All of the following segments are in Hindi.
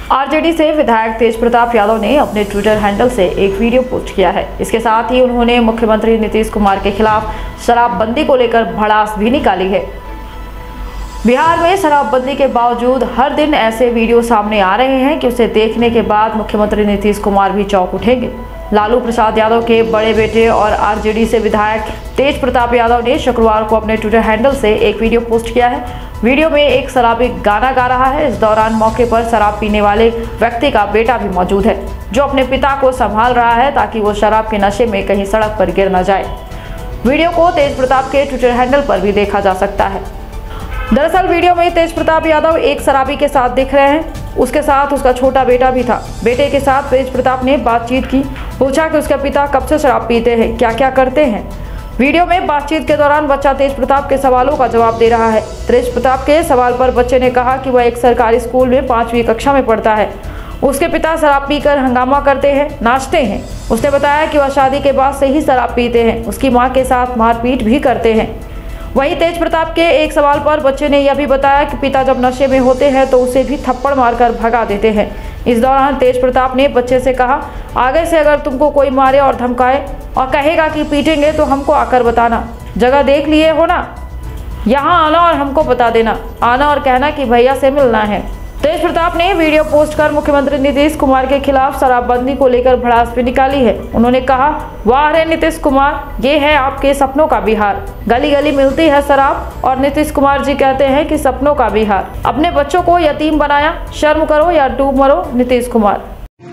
आरजेडी से विधायक तेज प्रताप यादव ने अपने ट्विटर हैंडल से एक वीडियो पोस्ट किया है। इसके साथ ही उन्होंने मुख्यमंत्री नीतीश कुमार के खिलाफ शराबबंदी को लेकर भड़ास भी निकाली है। बिहार में शराबबंदी के बावजूद हर दिन ऐसे वीडियो सामने आ रहे हैं कि उसे देखने के बाद मुख्यमंत्री नीतीश कुमार भी चौंक उठेंगे। लालू प्रसाद यादव के बड़े बेटे और आरजेडी से विधायक तेज प्रताप यादव ने शुक्रवार को अपने ट्विटर हैंडल से एक वीडियो पोस्ट किया है। वीडियो में एक शराबी गाना गा रहा है। इस दौरान मौके पर शराब पीने वाले व्यक्ति का बेटा भी मौजूद है, जो अपने पिता को संभाल रहा है ताकि वो शराब के नशे में कहीं सड़क पर गिर न जाए। वीडियो को तेज प्रताप के ट्विटर हैंडल पर भी देखा जा सकता है। दरअसल वीडियो में तेज प्रताप यादव एक शराबी के साथ दिख रहे हैं। उसके साथ उसका छोटा बेटा भी था। बेटे के साथ तेज प्रताप ने बातचीत की, पूछा कि उसके पिता कब से शराब पीते हैं, क्या क्या करते हैं। वीडियो में बातचीत के दौरान बच्चा तेज प्रताप के सवालों का जवाब दे रहा है। तेज प्रताप के सवाल पर बच्चे ने कहा कि वह एक सरकारी स्कूल में 5वीं कक्षा में पढ़ता है। उसके पिता शराब पीकर हंगामा करते हैं, नाचते हैं। उसने बताया कि वह शादी के बाद से ही शराब पीते हैं, उसकी मां के साथ मारपीट भी करते हैं। वहीं तेज प्रताप के एक सवाल पर बच्चे ने यह भी बताया कि पिता जब नशे में होते हैं तो उसे भी थप्पड़ मारकर भगा देते हैं। इस दौरान तेज प्रताप ने बच्चे से कहा, आगे से अगर तुमको कोई मारे और धमकाए और कहेगा कि पीटेंगे तो हमको आकर बताना। जगह देख लिए हो ना, यहाँ आना और हमको बता देना। आना और कहना कि भैया से मिलना है। तेज प्रताप ने वीडियो पोस्ट कर मुख्यमंत्री नीतीश कुमार के खिलाफ शराबबंदी को लेकर भड़ास भी निकाली है। उन्होंने कहा, वाह रे नीतीश कुमार, ये है आपके सपनों का बिहार। गली गली मिलती है शराब और नीतीश कुमार जी कहते हैं कि सपनों का बिहार। अपने बच्चों को यतीम बनाया, शर्म करो या डूब मरो नीतीश कुमार।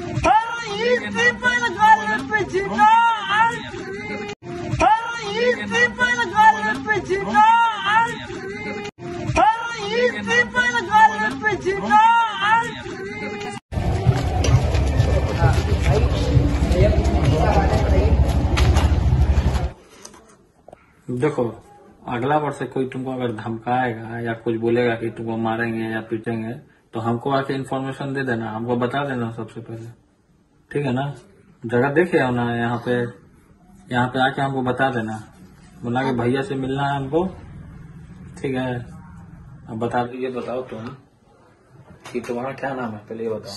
देखो, अगला बार से कोई तुमको अगर धमकाएगा या कुछ बोलेगा कि तुमको मारेंगे या पीटेंगे तो हमको आके इन्फॉर्मेशन दे देना, हमको बता देना सबसे पहले, ठीक है ना। जगह देखे हो ना, यहाँ पे आके हमको बता देना, बोला कि भैया से मिलना है हमको, ठीक है। अब बता दीजिए, बताओ तुम कि तुम्हारा क्या नाम है, पहले ये बताओ।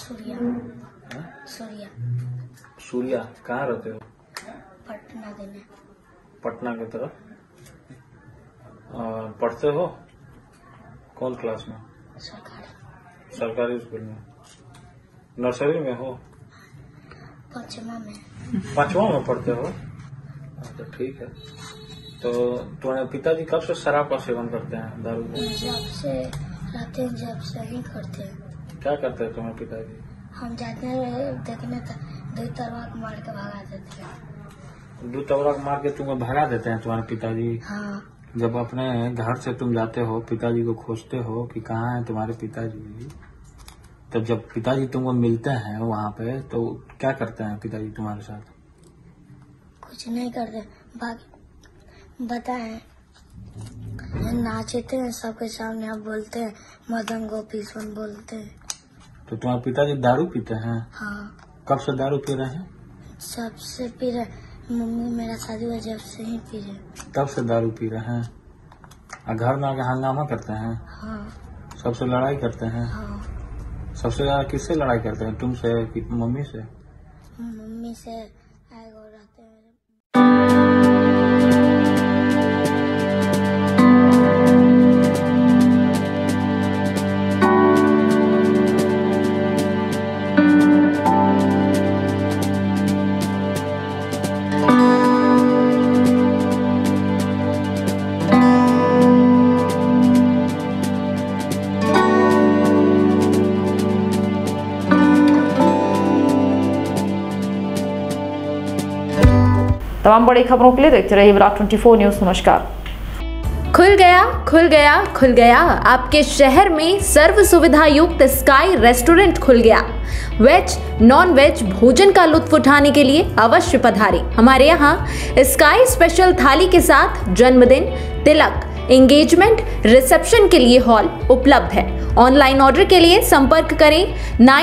सूर्या। कहाँ रहते हो? पटना की तरफ। पढ़ते हो कौन क्लास में? सरकारी स्कूल में। नर्सरी में हो? 5वां में पढ़ते हो? अच्छा, ठीक है। तो तुम्हारे पिताजी कब से शराब का सेवन करते हैं, दारू? जब से ही करते हैं। क्या करते हैं तुम्हारे पिताजी? हम जाते हैं देखने तो 2 तलवार मार के भगा देते हैं। 2 तलवार मार के तुमको भगा देते हैं तुम्हारे पिताजी? हाँ। जब अपने घर से तुम जाते हो, पिताजी को खोजते हो कि कहाँ है तुम्हारे पिताजी, तब जब पिताजी तुमको मिलते हैं वहाँ पे तो क्या करते हैं पिताजी तुम्हारे साथ? कुछ नहीं करते, बताए नाचते हैं सबके सामने, आप बोलते हैं मदन गोपीश्वर बोलते हैं। तो तुम्हारे पिताजी दारू पीते हैं? हाँ। कब से दारू पी रहे हैं? सबसे पी रहे, मम्मी मेरा शादी हुआ जब से ही पी रहे। तब से दारू पी रहे हैं? और घर में आके हंगामा करते हैं? हाँ। सबसे लड़ाई करते हैं? हाँ। सबसे ज्यादा किससे लड़ाई करते हैं, तुमसे कि मम्मी से? मम्मी से रहते हैं। तमाम बड़ी खबरों के लिए देखते रहिए विराट 24 न्यूज। नमस्कार। खुल गया आपके शहर में सर्व सुविधा युक्त स्काई रेस्टोरेंट खुल गया। वेज नॉन वेज भोजन का लुत्फ उठाने के लिए अवश्य पधारें। हमारे यहाँ स्काई स्पेशल थाली के साथ जन्मदिन, तिलक, एंगेजमेंट, रिसेप्शन के लिए हॉल उपलब्ध है। ऑनलाइन ऑर्डर के लिए संपर्क करें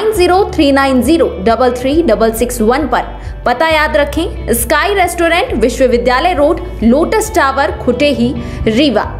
9039033661 पर। पता याद रखें, sky restaurant, Vishwavidyalaya road, lotus tower, Khutehi, Rewa.